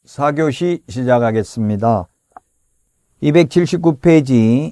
4교시 시작하겠습니다. 279페이지.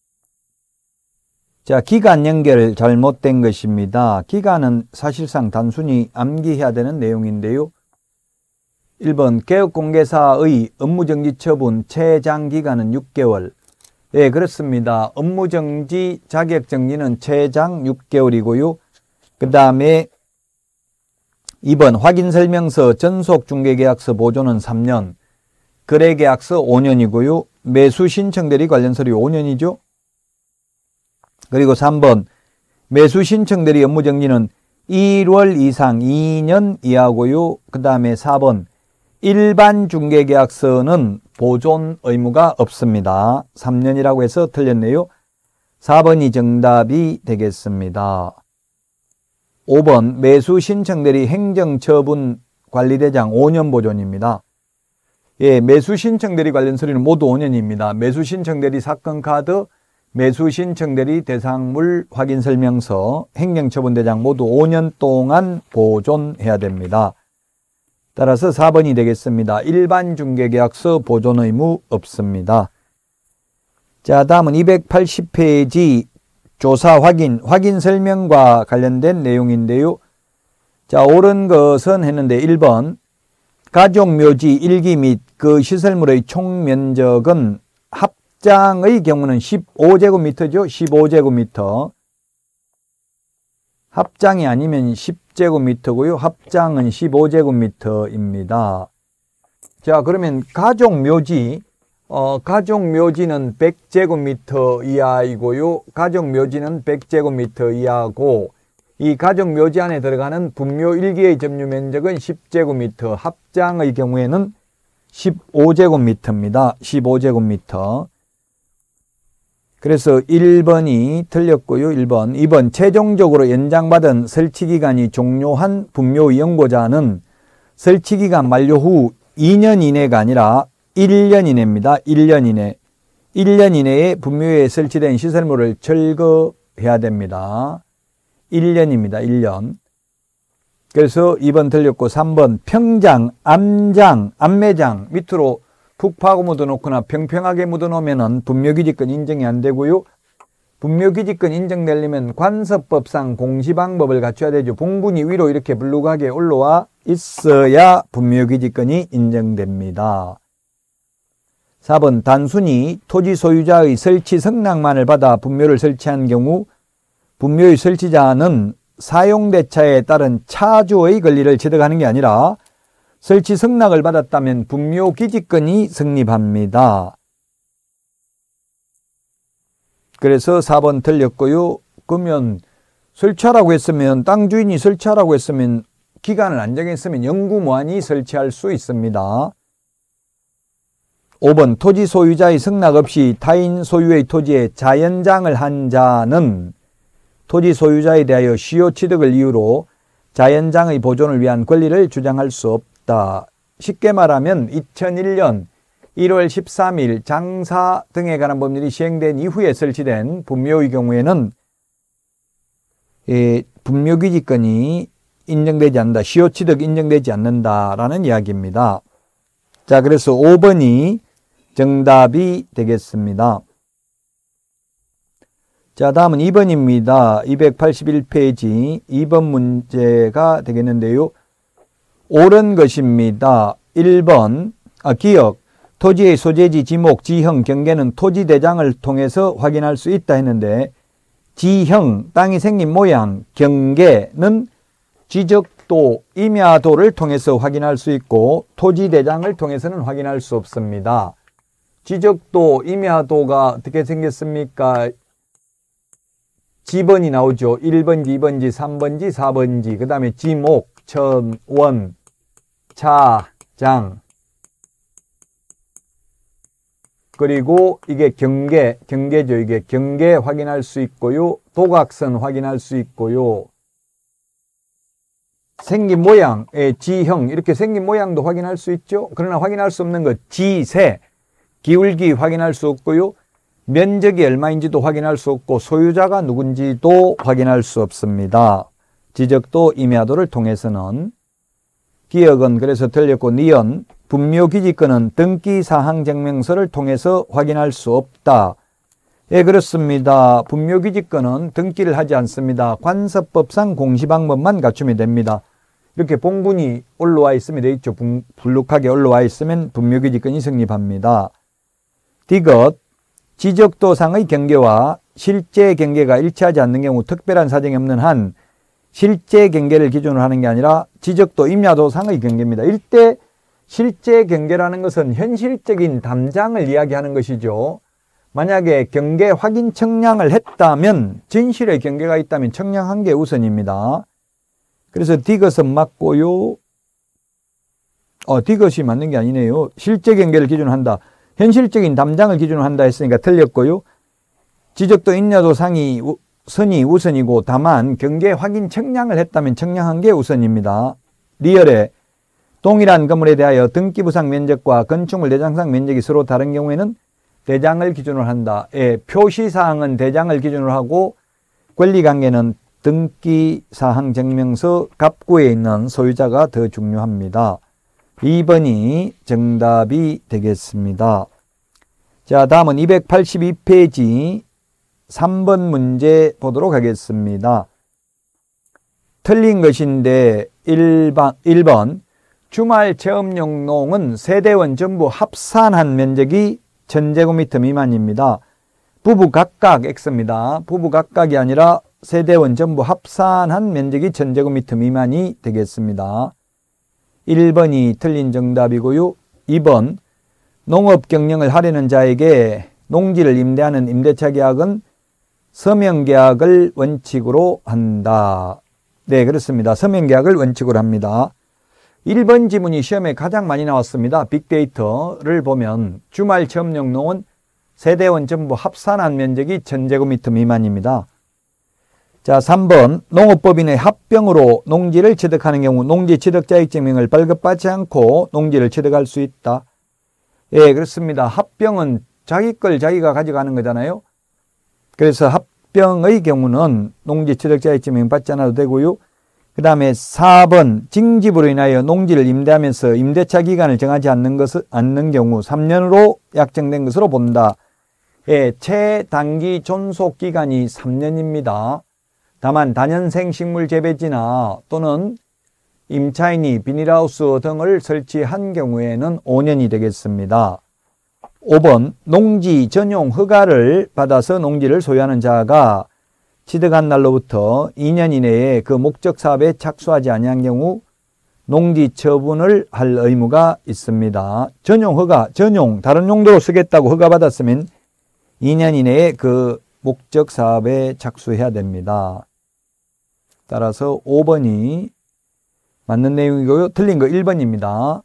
자, 기간 연결 잘못된 것입니다. 기간은 사실상 단순히 암기해야 되는 내용인데요. 1번 개업공개사의 업무정지 처분 최장기간은 6개월. 네, 그렇습니다. 업무정지, 자격정지는 최장 6개월이고요. 그 다음에 2번 확인설명서, 전속중개계약서 보존은 3년, 거래계약서 5년이고요. 매수신청대리 관련 서류 5년이죠. 그리고 3번 매수신청대리 업무정지는 1월 이상 2년 이하고요. 그 다음에 4번 일반 중개계약서는 보존 의무가 없습니다. 3년이라고 해서 틀렸네요. 4번이 정답이 되겠습니다. 5번 매수신청대리 행정처분 관리대장 5년 보존입니다. 예, 매수신청대리 관련 서류는 모두 5년입니다. 매수신청대리 사건카드, 매수신청대리 대상물 확인설명서, 행정처분대장 모두 5년 동안 보존해야 됩니다. 따라서 4번이 되겠습니다. 일반 중개계약서 보존 의무 없습니다. 자, 다음은 280페이지 조사 확인 설명과 관련된 내용인데요. 자, 옳은 것은 했는데 1번 가족묘지 1기 및 그 시설물의 총면적은 합장의 경우는 15제곱미터죠. 15제곱미터. 합장이 아니면 10제곱미터고요. 합장은 15제곱미터입니다. 자, 그러면 가족묘지는 100제곱미터 이하이고요. 가족묘지는 100제곱미터 이하고 이 가족묘지 안에 들어가는 분묘 1기의 점유 면적은 10제곱미터, 합장의 경우에는 15제곱미터입니다. 15제곱미터. 그래서 1번이 틀렸고요. 1번. 2번 최종적으로 연장받은 설치기간이 종료한 분묘 연고자는 설치기간 만료 후 2년 이내가 아니라 1년 이내입니다. 1년 이내. 1년 이내에 분묘에 설치된 시설물을 철거해야 됩니다. 1년입니다. 1년. 그래서 2번 틀렸고 3번 평장, 암매장 밑으로 푹 파고 묻어놓거나 평평하게 묻어놓으면 분묘기지권 인정이 안 되고요. 분묘기지권 인정되려면 관서법상 공시방법을 갖춰야 되죠. 봉분이 위로 이렇게 불룩하게 올라와 있어야 분묘기지권이 인정됩니다. 4번 단순히 토지 소유자의 설치 승낙만을 받아 분묘를 설치한 경우 분묘의 설치자는 사용대차에 따른 차주의 권리를 취득하는 게 아니라 설치 승낙을 받았다면 분묘기지권이 성립합니다. 그래서 4번 틀렸고요. 그러면 설치하라고 했으면 땅 주인이 설치하라고 했으면 기간을 안 정했으면 영구무한히 설치할 수 있습니다. 5번 토지 소유자의 승낙 없이 타인 소유의 토지에 자연장을 한 자는 토지 소유자에 대하여 시효 취득을 이유로 자연장의 보존을 위한 권리를 주장할 수 없다. 쉽게 말하면 2001년 1월 13일 장사 등에 관한 법률이 시행된 이후에 설치된 분묘의 경우에는 분묘기지권이 인정되지 않는다. 시효 취득 인정되지 않는다라는 이야기입니다. 자, 그래서 5번이 정답이 되겠습니다. 자, 다음은 2번입니다. 281페이지 2번 문제가 되겠는데요. 옳은 것입니다. 1번 기억 토지의 소재지, 지목, 지형, 경계는 토지대장을 통해서 확인할 수 있다 했는데 지형, 땅이 생긴 모양, 경계는 지적도, 임야도를 통해서 확인할 수 있고 토지대장을 통해서는 확인할 수 없습니다. 지적도, 임야도가 어떻게 생겼습니까? 지번이 나오죠. 1번지, 2번지, 3번지, 4번지. 그 다음에 지목, 천, 원, 차, 장. 그리고 이게 경계죠. 이게 경계 확인할 수 있고요. 도각선 확인할 수 있고요. 생긴 모양, 지형, 이렇게 생긴 모양도 확인할 수 있죠. 그러나 확인할 수 없는 것, 지세, 기울기 확인할 수 없고요. 면적이 얼마인지도 확인할 수 없고 소유자가 누군지도 확인할 수 없습니다. 지적도, 임야도를 통해서는. 기억은 그래서 틀렸고 니은 분묘기지권은 등기사항증명서를 통해서 확인할 수 없다. 예, 그렇습니다. 분묘기지권은 등기를 하지 않습니다. 관서법상 공시방법만 갖추면 됩니다. 이렇게 봉분이 올라와 있으면 되어 있죠. 불룩하게 올라와 있으면 분묘기지권이 성립합니다. 디귿, 지적도상의 경계와 실제 경계가 일치하지 않는 경우 특별한 사정이 없는 한 실제 경계를 기준으로 하는 게 아니라 지적도 임야도상의 경계입니다. 이때 실제 경계라는 것은 현실적인 담장을 이야기하는 것이죠. 만약에 경계 확인 청량을 했다면, 진실의 경계가 있다면 청량한 게 우선입니다. 그래서 디귿은 맞고요. 디귿이 맞는 게 아니네요. 실제 경계를 기준으로 한다. 현실적인 담장을 기준으로 한다 했으니까 틀렸고요. 지적도 임야도상이 선이 우선이고, 다만 경계 확인 청량을 했다면 청량한 게 우선입니다. 리얼에 동일한 건물에 대하여 등기부상 면적과 건축물 대장상 면적이 서로 다른 경우에는 대장을 기준으로 한다. 예, 표시사항은 대장을 기준으로 하고 권리관계는 등기사항증명서 갑구에 있는 소유자가 더 중요합니다. 2번이 정답이 되겠습니다. 자, 다음은 282페이지 3번 문제 보도록 하겠습니다. 틀린 것인데 1번 주말 체험용 농은 세대원 전부 합산한 면적이 1000제곱미터 미만입니다. 부부 각각 X입니다. 부부 각각이 아니라 세대원 전부 합산한 면적이 1000제곱미터 미만이 되겠습니다. 1번이 틀린 정답이고요. 2번 농업 경영을 하려는 자에게 농지를 임대하는 임대차 계약은 서명 계약을 원칙으로 한다. 네, 그렇습니다. 서명 계약을 원칙으로 합니다. 1번 지문이 시험에 가장 많이 나왔습니다. 빅데이터를 보면 주말 체험용 농은 세대원 전부 합산한 면적이 1000제곱미터 미만입니다. 자, 3번 농업법인의 합병으로 농지를 취득하는 경우 농지 취득자익증명을 발급받지 않고 농지를 취득할 수 있다. 예, 그렇습니다. 합병은 자기 걸 자기가 가져가는 거잖아요. 그래서 합병의 경우는 농지 취득자익증명 받지 않아도 되고요. 그 다음에 4번 징집으로 인하여 농지를 임대하면서 임대차 기간을 정하지 않는 경우 3년으로 약정된 것으로 본다. 예, 최단기 존속 기간이 3년입니다. 다만 다년생 식물 재배지나 또는 임차인이 비닐하우스 등을 설치한 경우에는 5년이 되겠습니다. 5번 농지 전용 허가를 받아서 농지를 소유하는 자가 취득한 날로부터 2년 이내에 그 목적 사업에 착수하지 아니한 경우 농지 처분을 할 의무가 있습니다. 전용 허가, 다른 용도로 쓰겠다고 허가 받았으면 2년 이내에 그 목적 사업에 착수해야 됩니다. 따라서 5번이 맞는 내용이고요. 틀린 거 1번입니다.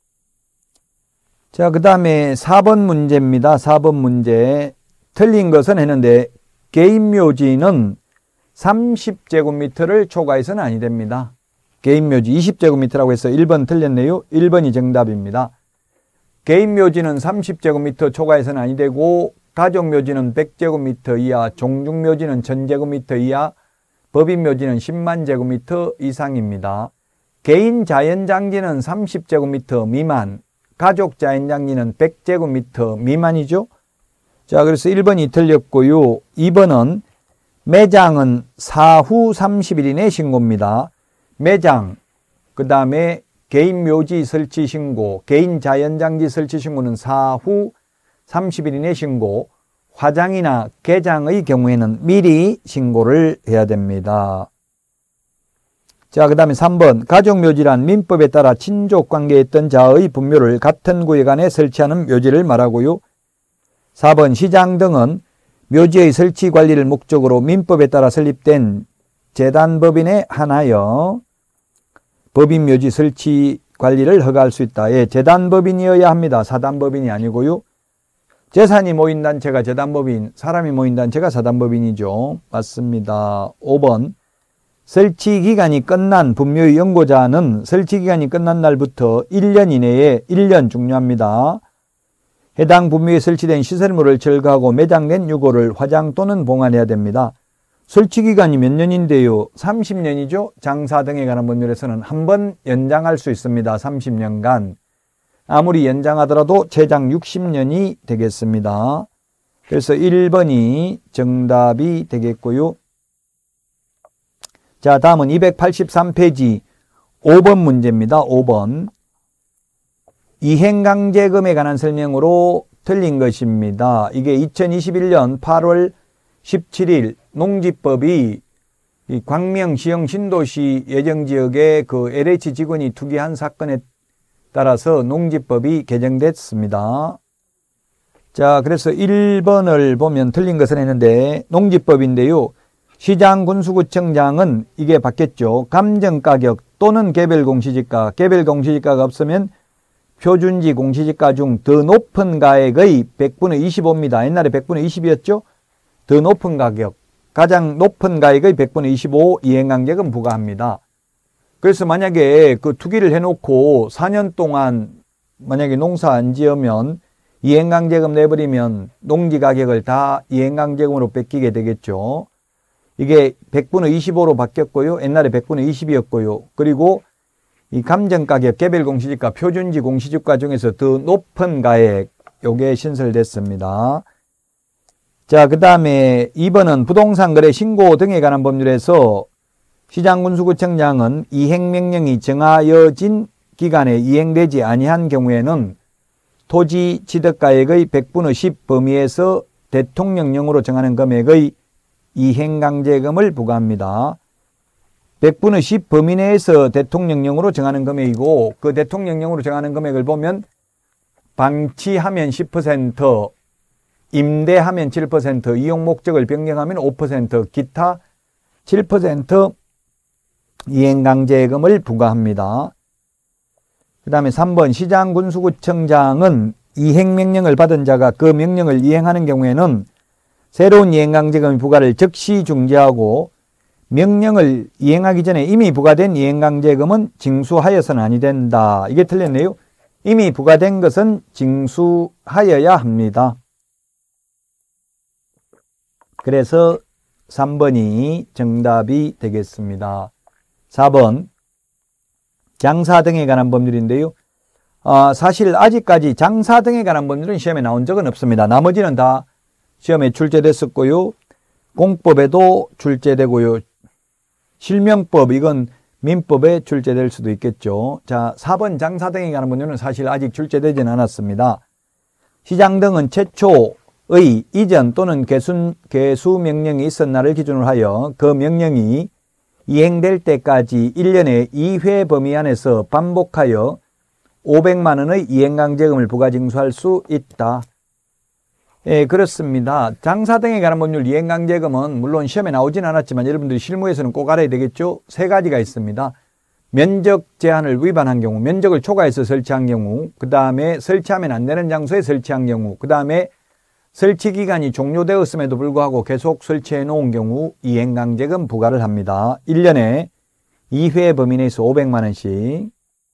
자, 그 다음에 4번 문제입니다. 4번 문제. 틀린 것은 했는데 개인묘지는 30제곱미터를 초과해서는 아니 됩니다. 개인묘지 20제곱미터라고 해서 1번 틀렸네요. 1번이 정답입니다. 개인묘지는 30제곱미터 초과해서는 아니 되고 가족묘지는 100제곱미터 이하, 종중묘지는 1000제곱미터 이하, 법인묘지는 10만 제곱미터 이상입니다. 개인 자연장지는 30제곱미터 미만, 가족 자연장지는 100제곱미터 미만이죠. 자, 그래서 1번이 틀렸고요. 2번은 매장은 사후 30일 이내 신고입니다. 매장, 그 다음에 개인 묘지 설치 신고, 개인 자연장지 설치 신고는 사후 30일 이내 신고, 화장이나 개장의 경우에는 미리 신고를 해야 됩니다. 자, 그 다음에 3번 가족묘지란 민법에 따라 친족관계에 있던 자의 분묘를 같은 구역안에 설치하는 묘지를 말하고요. 4번 시장 등은 묘지의 설치 관리를 목적으로 민법에 따라 설립된 재단법인에 한하여 법인묘지 설치 관리를 허가할 수 있다. 예, 재단법인이어야 합니다. 사단법인이 아니고요. 재산이 모인 단체가 재단법인, 사람이 모인 단체가 사단법인이죠. 맞습니다. 5번 설치기간이 끝난 분묘의 연고자는 설치기간이 끝난 날부터 1년 이내에 1년 중요합니다. 해당 분묘에 설치된 시설물을 철거하고 매장된 유골을 화장 또는 봉안해야 됩니다. 설치기간이 몇 년인데요? 30년이죠. 장사 등에 관한 법률에서는 한 번 연장할 수 있습니다. 30년간. 아무리 연장하더라도 최장 60년이 되겠습니다. 그래서 1번이 정답이 되겠고요. 자, 다음은 283페이지 5번 문제입니다. 5번. 이행강제금에 관한 설명으로 틀린 것입니다. 이게 2021년 8월 17일 농지법이 이 광명시형 신도시 예정지역에 그 LH 직원이 투기한 사건에 따라서 농지법이 개정됐습니다. 자, 그래서 1번을 보면 틀린 것을 했는데 농지법인데요. 시장군수구청장은 이게 바뀌었죠. 감정가격 또는 개별공시지가, 개별공시지가가 없으면 표준지 공시지가 중 더 높은 가액의 100분의 25입니다. 옛날에 100분의 20이었죠. 더 높은 가격, 가장 높은 가액의 100분의 25 이행강제금 부과합니다. 그래서 만약에 그 투기를 해놓고 4년 동안 만약에 농사 안 지으면 이행강제금 내버리면 농지가격을 다 이행강제금으로 뺏기게 되겠죠. 이게 100분의 25로 바뀌었고요. 옛날에 100분의 20이었고요. 그리고 이 감정가격, 개별공시지가, 표준지 공시지가 중에서 더 높은 가액, 요게 신설됐습니다. 자, 그 다음에 2번은 부동산 거래 신고 등에 관한 법률에서 시장군수구청장은 이행명령이 정하여진 기간에 이행되지 아니한 경우에는 토지 취득가액의 100분의 10 범위에서 대통령령으로 정하는 금액의 이행강제금을 부과합니다. 100분의 10 범위 내에서 대통령령으로 정하는 금액이고 그 대통령령으로 정하는 금액을 보면 방치하면 10%, 임대하면 7%, 이용 목적을 변경하면 5%, 기타 7% 이행강제금을 부과합니다. 그 다음에 3번 시장군수구청장은 이행명령을 받은 자가 그 명령을 이행하는 경우에는 새로운 이행강제금 부과를 즉시 중지하고 명령을 이행하기 전에 이미 부과된 이행강제금은 징수하여서는 아니 된다. 이게 틀렸네요. 이미 부과된 것은 징수하여야 합니다. 그래서 3번이 정답이 되겠습니다. 4번 장사 등에 관한 법률인데요. 사실 아직까지 장사 등에 관한 법률은 시험에 나온 적은 없습니다. 나머지는 다 시험에 출제됐었고요. 공법에도 출제되고요. 실명법, 이건 민법에 출제될 수도 있겠죠. 자, 4번 장사 등에 관한 법률은 사실 아직 출제되지는 않았습니다. 시장 등은 최초의 이전 또는 개수 명령이 있었나를 기준으로 하여 그 명령이 이행될 때까지 1년에 2회 범위 안에서 반복하여 500만 원의 이행강제금을 부과징수할 수 있다. 예, 그렇습니다. 장사 등에 관한 법률 이행강제금은 물론 시험에 나오진 않았지만 여러분들이 실무에서는 꼭 알아야 되겠죠. 세 가지가 있습니다. 면적 제한을 위반한 경우, 면적을 초과해서 설치한 경우, 그 다음에 설치하면 안 되는 장소에 설치한 경우, 그 다음에 설치 기간이 종료되었음에도 불구하고 계속 설치해 놓은 경우 이행강제금 부과를 합니다. 1년에 2회 범위 내에서 500만 원씩.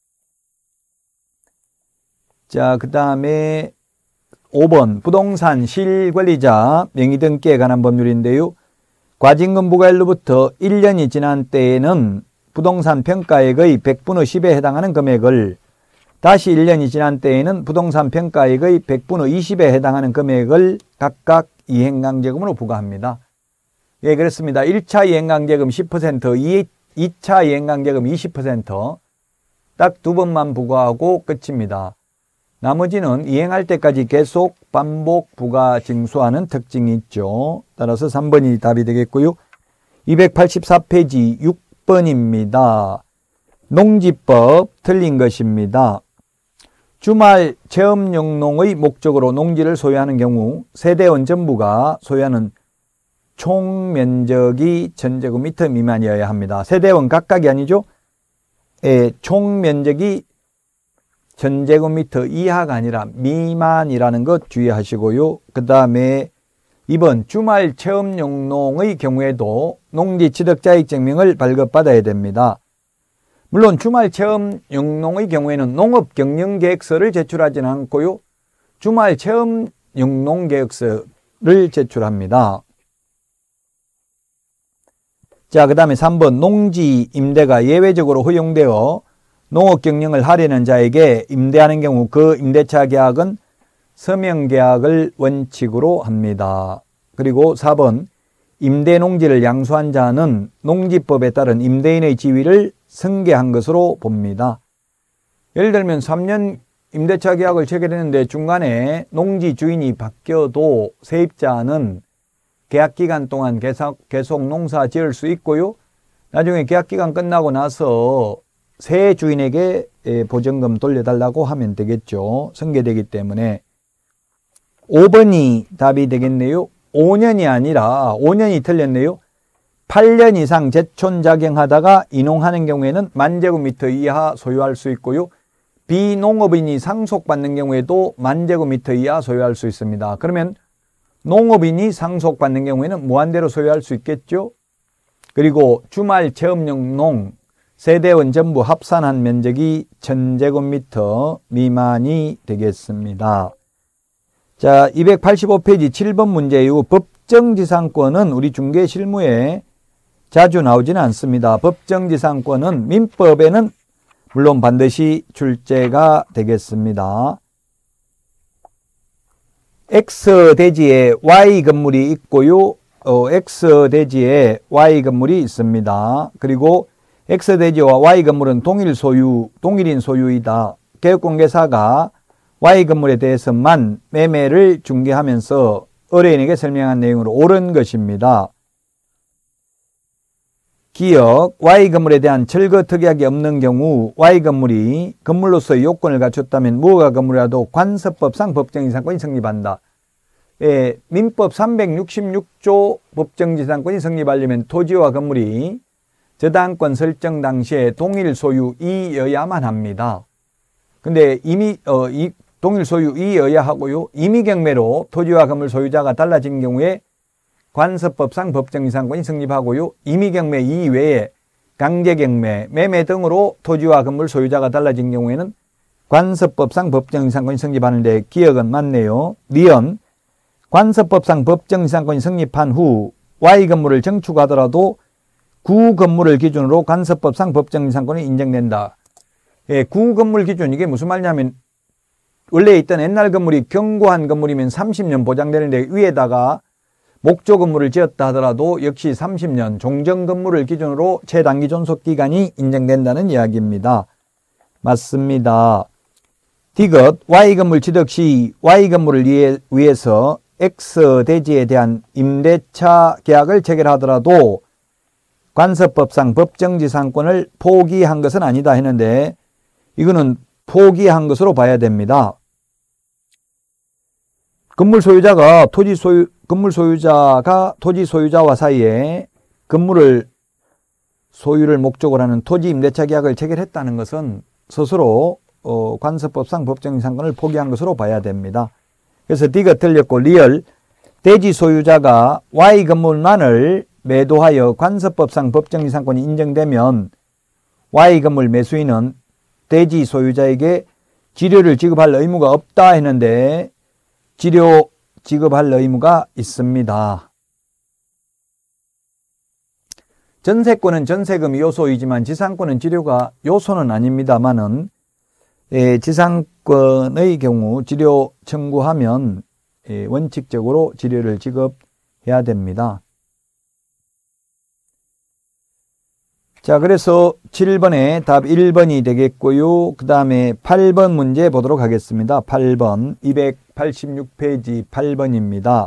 자, 그 다음에 5번 부동산 실권리자 명의등기에 관한 법률인데요. 과징금 부과일로부터 1년이 지난 때에는 부동산 평가액의 100분의 10에 해당하는 금액을, 다시 1년이 지난 때에는 부동산 평가액의 100분의 20에 해당하는 금액을 각각 이행강제금으로 부과합니다. 예, 그렇습니다. 1차 이행강제금 10%, 2차 이행강제금 20%, 딱 두 번만 부과하고 끝입니다. 나머지는 이행할 때까지 계속 반복 부과 징수하는 특징이 있죠. 따라서 3번이 답이 되겠고요. 284페이지 6번입니다. 농지법 틀린 것입니다. 주말 체험용농의 목적으로 농지를 소유하는 경우 세대원 전부가 소유하는 총 면적이 1000제곱미터 미만이어야 합니다. 세대원 각각이 아니죠. 총 면적이 1000제곱미터 이하가 아니라 미만이라는 것 주의하시고요. 그 다음에 2번 주말 체험용농의 경우에도 농지 취득자익증명을 발급받아야 됩니다. 물론 주말 체험용농의 경우에는 농업경영계획서를 제출하지는 않고요. 주말 체험용농계획서를 제출합니다. 자, 그 다음에 3번 농지 임대가 예외적으로 허용되어 농업 경영을 하려는 자에게 임대하는 경우 그 임대차 계약은 서명계약을 원칙으로 합니다. 그리고 4번 임대농지를 양수한 자는 농지법에 따른 임대인의 지위를 승계한 것으로 봅니다. 예를 들면 3년 임대차 계약을 체결했는데 중간에 농지 주인이 바뀌어도 세입자는 계약기간 동안 계속 농사 지을 수 있고요. 나중에 계약기간 끝나고 나서 새 주인에게 보증금 돌려달라고 하면 되겠죠. 승계되기 때문에. 5번이 답이 되겠네요. 5년이 아니라 5년이 틀렸네요. 8년 이상 제촌작용하다가 이농하는 경우에는 10,000제곱미터 이하 소유할 수 있고요. 비농업인이 상속받는 경우에도 10,000제곱미터 이하 소유할 수 있습니다. 그러면 농업인이 상속받는 경우에는 무한대로 소유할 수 있겠죠. 그리고 주말 체험용 농, 세대원 전부 합산한 면적이 1,000제곱미터 미만이 되겠습니다. 자, 285페이지 7번 문제요. 법정지상권은 우리 중개 실무에 자주 나오지는 않습니다. 법정지상권은 민법에는 물론 반드시 출제가 되겠습니다. X대지에 Y 건물이 있고요. X대지에 Y 건물이 있습니다. 그리고 X대지와 Y 건물은 동일인 소유이다. 개업공개사가 Y 건물에 대해서만 매매를 중개하면서 의뢰인에게 설명한 내용으로 옳은 것입니다. 기억, Y 건물에 대한 철거 특약이 없는 경우 Y 건물이 건물로서의 요건을 갖췄다면 무허가 건물이라도 관습법상 법정지상권이 성립한다. 민법 366조 법정지상권이 성립하려면 토지와 건물이 저당권 설정 당시에 동일 소유이어야만 합니다. 근데 이미 동일 소유이어야 하고요. 임의경매로 토지와 건물 소유자가 달라진 경우에 관습법상 법정지상권이 성립하고요. 임의경매 이외에 강제경매, 매매 등으로 토지와 건물 소유자가 달라진 경우에는 관습법상 법정지상권이 성립하는데 기억은 맞네요. 니은 관습법상 법정지상권이 성립한 후 Y 건물을 정축하더라도 구 건물을 기준으로 관습법상 법정지상권이 인정된다. 구 건물 기준 이게 무슨 말이냐면 원래 있던 옛날 건물이 견고한 건물이면 30년 보장되는데 위에다가 목조 건물을 지었다 하더라도 역시 30년 종전 건물을 기준으로 최단기 존속 기간이 인정된다는 이야기입니다. 맞습니다. 디귿 Y 건물 취득 시 Y 건물을 위해서 X 대지에 대한 임대차 계약을 체결하더라도 관습법상 법정지상권을 포기한 것은 아니다 했는데 이거는 포기한 것으로 봐야 됩니다. 건물 소유자가 토지 소유자와 사이에 건물을 소유를 목적으로 하는 토지 임대차 계약을 체결했다는 것은 스스로 관습법상 법정지상권을 포기한 것으로 봐야 됩니다. 그래서 D가 틀렸고 리얼 대지 소유자가 Y 건물만을 매도하여 관습법상 법정지상권이 인정되면 Y 건물 매수인은 대지 소유자에게 지료를 지급할 의무가 없다 했는데 지료 지급할 의무가 있습니다. 전세권은 전세금이 요소이지만 지상권은 지료가 요소는 아닙니다만은 지상권의 경우 지료 청구하면 원칙적으로 지료를 지급해야 됩니다. 자, 그래서 7번에 답 1번이 되겠고요. 그 다음에 8번 문제 보도록 하겠습니다. 8번 286페이지 8번입니다.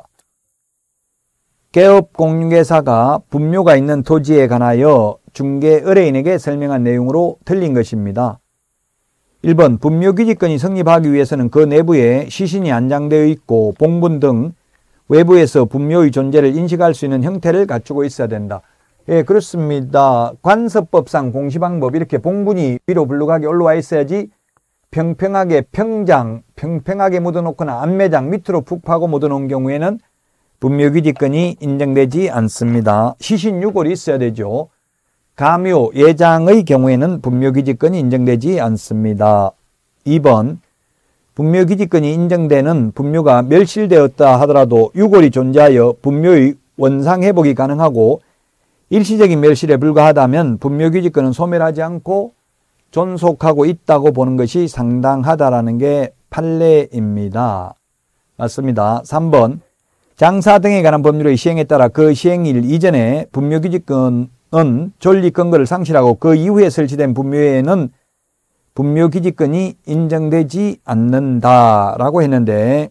개업공개사가 분묘가 있는 토지에 관하여 중개 의뢰인에게 설명한 내용으로 틀린 것입니다. 1번 분묘규직권이 성립하기 위해서는 그 내부에 시신이 안장되어 있고 봉분 등 외부에서 분묘의 존재를 인식할 수 있는 형태를 갖추고 있어야 된다. 예, 그렇습니다. 관습법상 공시방법 이렇게 봉분이 위로 불룩하게 올라와 있어야지 평평하게 평평하게 묻어놓거나 안매장 밑으로 푹 파고 묻어놓은 경우에는 분묘규직권이 인정되지 않습니다. 시신 유골이 있어야 되죠. 가묘, 예장의 경우에는 분묘규직권이 인정되지 않습니다. 2번 분묘규직권이 인정되는 분묘가 멸실되었다 하더라도 유골이 존재하여 분묘의 원상회복이 가능하고 일시적인 멸실에 불과하다면 분묘규직권은 소멸하지 않고 존속하고 있다고 보는 것이 상당하다라는 게 판례입니다. 맞습니다. 3번 장사 등에 관한 법률의 시행에 따라 그 시행일 이전에 분묘기지권은 존립근거를 상실하고 그 이후에 설치된 분묘에는 분묘기지권이 인정되지 않는다라고 했는데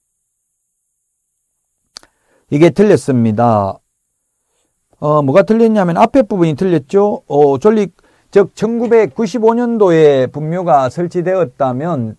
이게 틀렸습니다. 뭐가 틀렸냐면 앞에 부분이 틀렸죠. 즉 1995년도에 분묘가 설치되었다면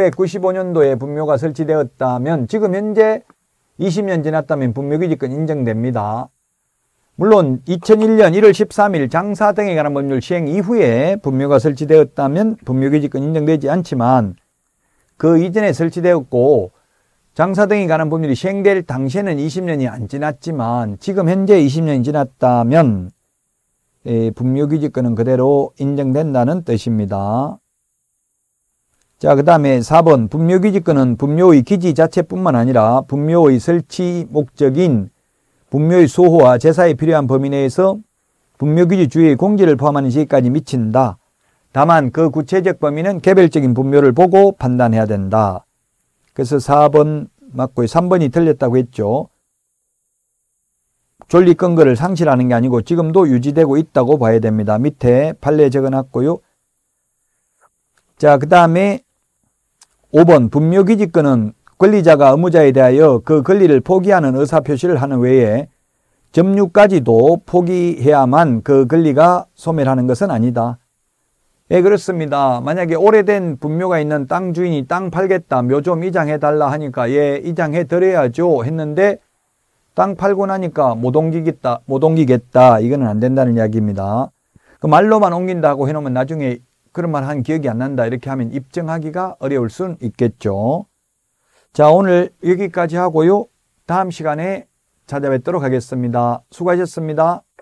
지금 현재 20년 지났다면 분묘기지권 인정됩니다. 물론 2001년 1월 13일 장사 등에 관한 법률 시행 이후에 분묘가 설치되었다면 분묘기지권 인정되지 않지만 그 이전에 설치되었고 장사 등에 관한 법률이 시행될 당시에는 20년이 안 지났지만 지금 현재 20년이 지났다면 분묘기지권은 그대로 인정된다는 뜻입니다. 자, 그 다음에 4번 분묘기지권은 분묘의 기지 자체뿐만 아니라 분묘의 설치 목적인 분묘의 수호와 제사에 필요한 범위 내에서 분묘기지 주위의 공지를 포함하는 지역까지 미친다. 다만 그 구체적 범위는 개별적인 분묘를 보고 판단해야 된다. 그래서 4번 맞고요. 3번이 틀렸다고 했죠. 존립근거를 상실하는 게 아니고 지금도 유지되고 있다고 봐야 됩니다. 밑에 판례 적어놨고요. 자, 그 다음에 5번 분묘기지권은 권리자가 의무자에 대하여 그 권리를 포기하는 의사표시를 하는 외에 점유까지도 포기해야만 그 권리가 소멸하는 것은 아니다. 예, 그렇습니다. 만약에 오래된 분묘가 있는 땅 주인이 땅 팔겠다, 묘 좀 이장해달라 하니까 예, 이장해드려야죠 했는데 땅 팔고 나니까 못 옮기겠다. 이거는 안 된다는 이야기입니다. 그 말로만 옮긴다고 해놓으면 나중에 그런 말 한 기억이 안 난다 이렇게 하면 입증하기가 어려울 순 있겠죠. 자, 오늘 여기까지 하고요. 다음 시간에 찾아뵙도록 하겠습니다. 수고하셨습니다.